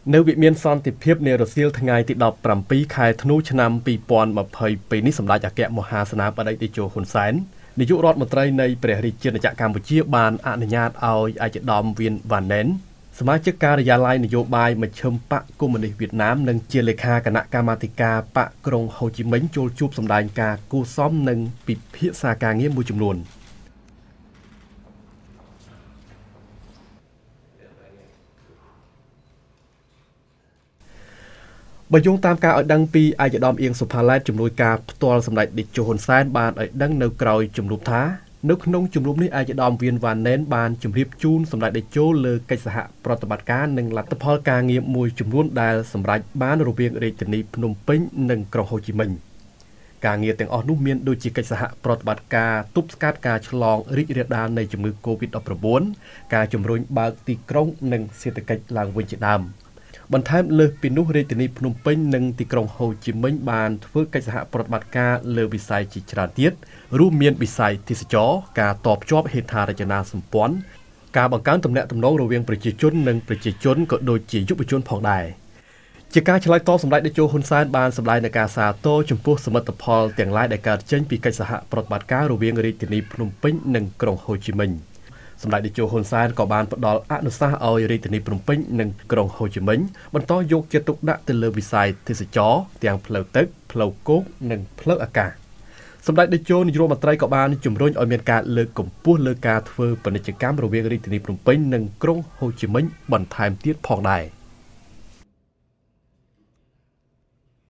នៅវិមានសន្តិភាពនៃរសៀលថ្ងៃទី17ខែធ្នូឆ្នាំ2022នេះសម្ដេចអគ្គមហាសេនាបតីតេជោហ៊ុនសែននាយករដ្ឋមន្ត្រីនៃព្រះរាជាណាចក្រកម្ពុជាបានអនុញ្ញាតឲ្យឯកឧត្តមវៀនវ៉ាណែនសមាជិកការិយាល័យនយោបាយមជ្ឈិមបកកុម្មុយនីសវៀតណាមនិងជាលេខាគណៈកម្មាធិការបកក្រុងហូជីមិញចូលជួបសម្ដែងការគូសំនិងពិភាក្សាការងារមួយចំនួនបើយោងតាមការឲ្យដឹងពីឯកឧត្តមអៀងសុផាឡែតជំនួយការផ្ទាល់សម្ដេចតេជោហ៊ុនសែនបានឲ្យដឹងនៅក្រៅជំនុំថានៅក្នុងជំនុំនេះឯកឧត្តមវៀនវ៉ាណែនបានជម្រាបជូនសម្ដេចតេជោលើកិច្ចសហប្រតិបត្តិការនិងលទ្ធផលការងារមួយចំនួនដែលសម្រេចបានរវាងរាជធានីភ្នំពេញនិងក្រុងហូជីមិញការងារទាំងអស់នោះមានដូចជាកិច្ចសហប្រតិបត្តិការទប់ស្កាត់ការឆ្លងរីករាលដាលនៃជំងឺ Covid-19 ការជំរុញបើកទីក្រុងនិងសេដ្ឋកិច្ចឡើងវិញជាដើមបន្ថែមលើសពីនោះរាជធានីភ្នំពេញនិងទីក្រុងហូជីមិញបានធ្វើកិច្ចសហប្រតិបត្តិការលើវិស័យជាច្រើនទៀតរួមមានវិស័យទេសចរការតភ្ជាប់ហេដ្ឋារចនាសម្ព័ន្ធការបង្កើនទំនាក់ទំនងរវាងប្រជាជននិងប្រជាជនក៏ដូចជាយុវជនផងដែរជាការឆ្លើយតបសម្ដេចតេជោហ៊ុនសែនបានសម្ដែងនៅការសាទរចំពោះសមិទ្ធផលទាំងឡាយដែលកើតចេញពីកិច្ចសហប្រតិបត្តិការរវាងរាជធានីភ្នំពេញនិងក្រុងហូជីមិញសម្ដេចតេជោហ៊ុនសែនក៏បានផ្ដល់អនុសាសន៍ឲ្យរាជធានីភ្នំពេញនិងក្រុងហូជីមិញបន្តយកចិត្តទុកដាក់ទៅលើវិស័យទេសចរទាំងផ្លូវទឹកផ្លូវគោកនិងផ្លូវអាកាសសម្ដេចតេជោនាយករដ្ឋមន្ត្រីក៏បានជំរុញឲ្យមានការលើកកម្ពស់លើការធ្វើពាណិជ្ជកម្មរវាងរាជធានីភ្នំពេញនិងក្រុងហូជីមិញបន្ថែមទៀតផងដែរ